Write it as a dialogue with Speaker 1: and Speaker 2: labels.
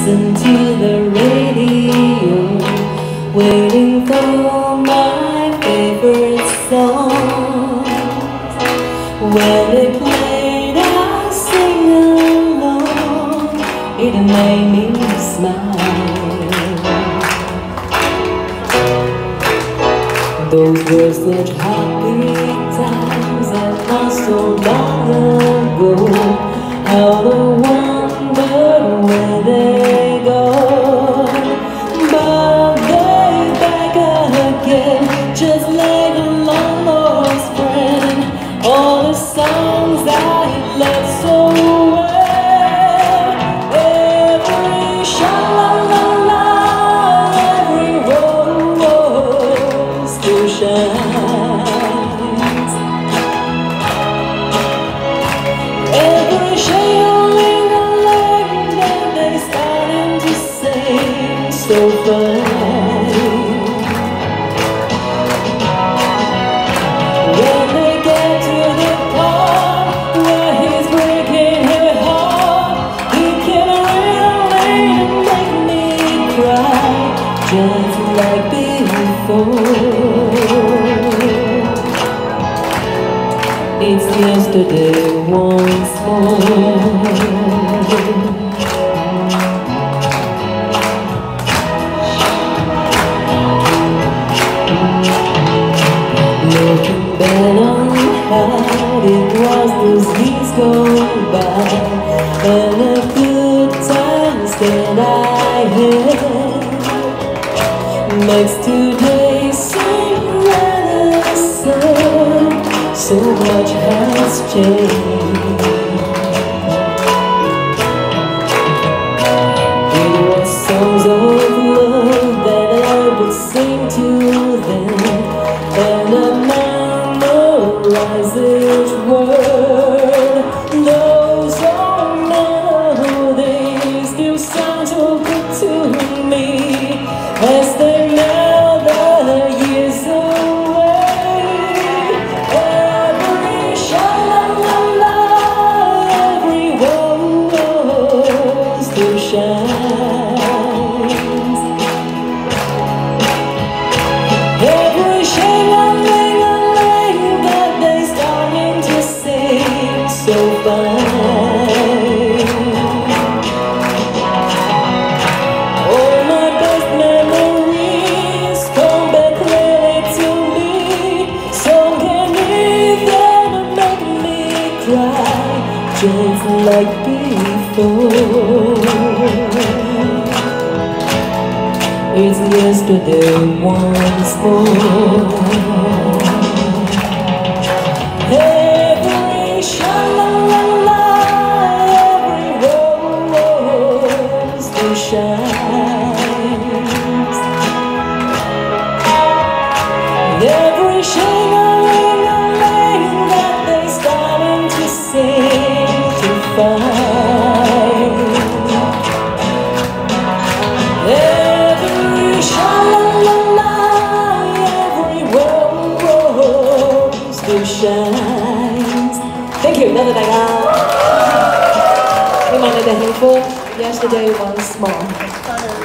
Speaker 1: listen to the radio, waiting for my favorite song. When it played, I sing along. It made me smile. Those were such happy times that passed so long ago. How the wonder where they go, but they back again, just like a long lost friend. All the songs I loved so well, every sha-la-la-la, every rose still shines. Every shade of ling-a-ling that they starting to sing so fine. When they get to the part where he's breaking her heart, he can really make me cry, just like before. It's yesterday once more. Looking back on how it was, those years go by, and the good times that I had makes today seem rather sad. So much has changed. It was songs of love that I would sing to them, and I memorize each word. Those are melodies still sound so good to me as they melt the years away. Every sha-la-la-la, every rose still shines. Every shade of ling-a-ling that they starting to sing so fine. All my best memories come back clearly to me. So can even make me cry, just like before. It's yesterday once more. Every sha-la-la-la, every rose still shines. Every shade of ling-a-ling that they starting to sing to find. Every sha-la-la-la, every rose still shines. Thank you, Nada Daga. We wanted to hang for yesterday once more.